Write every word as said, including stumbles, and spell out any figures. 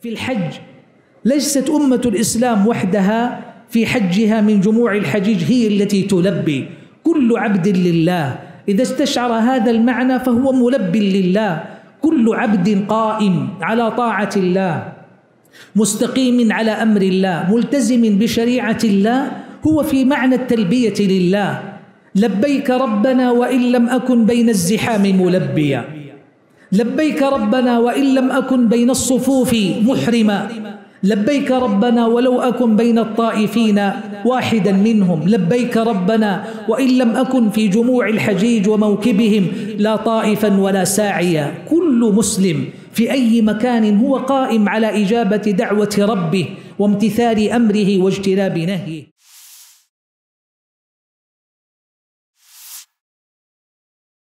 في الحج ليست أمة الإسلام وحدها في حجها من جموع الحجيج هي التي تلبي، كل عبد لله إذا استشعر هذا المعنى فهو ملب لله، كل عبد قائم على طاعة الله مستقيم على أمر الله ملتزم بشريعة الله هو في معنى التلبية لله. لبيك ربنا وإن لم أكن بين الزحام ملبيا، لبيك ربنا وإن لم أكن بين الصفوف محرما، لبيك ربنا ولو أكن بين الطائفين واحدا منهم، لبيك ربنا وإن لم أكن في جموع الحجيج وموكبهم لا طائفا ولا ساعيا. كل مسلم في أي مكان هو قائم على إجابة دعوة ربه وامتثال أمره واجتناب نهيه.